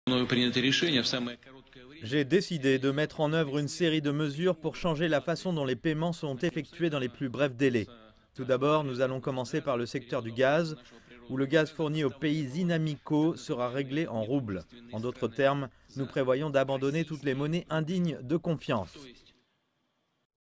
J'ai décidé de mettre en œuvre une série de mesures pour changer la façon dont les paiements sont effectués dans les plus brefs délais. Tout d'abord, nous allons commencer par le secteur du gaz, où le gaz fourni aux pays inamicaux sera réglé en roubles. En d'autres termes, nous prévoyons d'abandonner toutes les monnaies indignes de confiance.